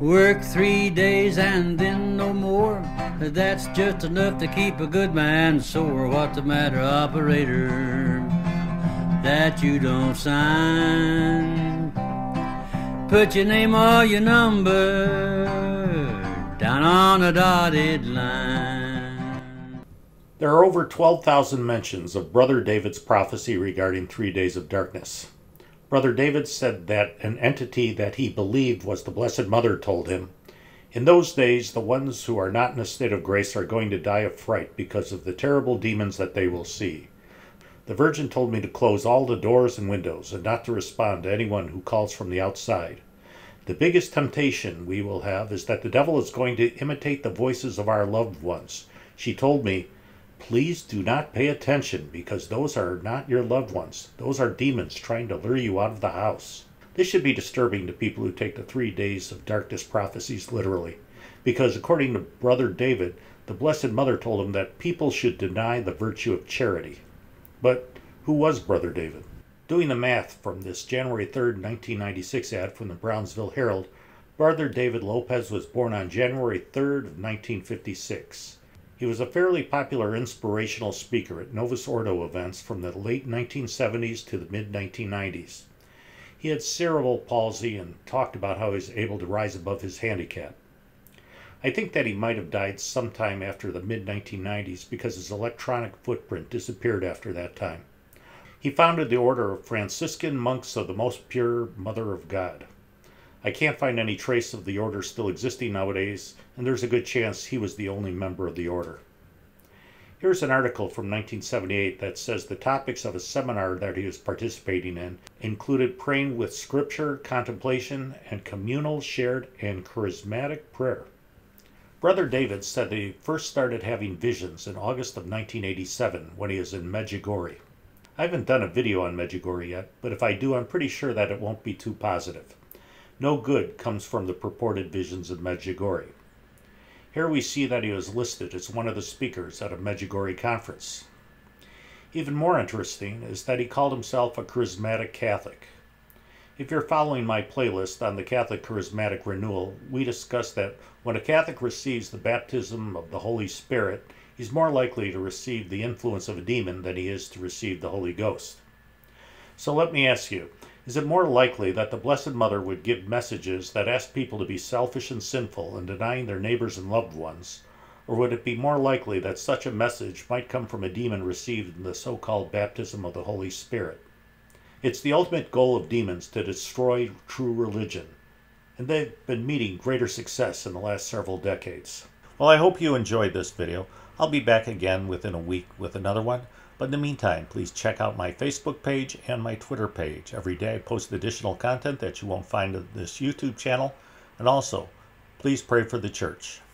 Work 3 days and then no more. That's just enough to keep a good man sore. What's the matter, operator, that you don't sign? Put your name or your number down on a dotted line. There are over 12,000 mentions of Brother David's prophecy regarding 3 days of darkness. Brother David said that an entity that he believed was the Blessed Mother told him, "In those days, the ones who are not in a state of grace are going to die of fright because of the terrible demons that they will see. The Virgin told me to close all the doors and windows and not to respond to anyone who calls from the outside. The biggest temptation we will have is that the devil is going to imitate the voices of our loved ones. She told me, please do not pay attention because those are not your loved ones. Those are demons trying to lure you out of the house." This should be disturbing to people who take the 3 days of darkness prophecies literally, because according to Brother David, the Blessed Mother told him that people should deny the virtue of charity. But who was Brother David? Doing the math from this January 3rd, 1996 ad from the Brownsville Herald, Brother David Lopez was born on January 3rd of 1956. He was a fairly popular inspirational speaker at Novus Ordo events from the late 1970s to the mid-1990s. He had cerebral palsy and talked about how he was able to rise above his handicap. I think that he might have died sometime after the mid-1990s because his electronic footprint disappeared after that time. He founded the Order of Franciscan Monks of the Most Pure Mother of God. I can't find any trace of the order still existing nowadays, and there's a good chance he was the only member of the order. Here's an article from 1978 that says the topics of a seminar that he was participating in included praying with scripture, contemplation, and communal, shared, and charismatic prayer. Brother David said that he first started having visions in August of 1987 when he was in Medjugorje. I haven't done a video on Medjugorje yet, but if I do, I'm pretty sure that it won't be too positive. No good comes from the purported visions of Medjugorje. Here we see that he was listed as one of the speakers at a Medjugorje conference. Even more interesting is that he called himself a charismatic Catholic. If you're following my playlist on the Catholic Charismatic Renewal, we discussed that when a Catholic receives the baptism of the Holy Spirit, he's more likely to receive the influence of a demon than he is to receive the Holy Ghost. So let me ask you, is it more likely that the Blessed Mother would give messages that ask people to be selfish and sinful and denying their neighbors and loved ones? Or would it be more likely that such a message might come from a demon received in the so-called baptism of the Holy Spirit? It's the ultimate goal of demons to destroy true religion, and they've been meeting greater success in the last several decades. Well, I hope you enjoyed this video. I'll be back again within a week with another one. But in the meantime, please check out my Facebook page and my Twitter page. Every day I post additional content that you won't find on this YouTube channel. And also, please pray for the church.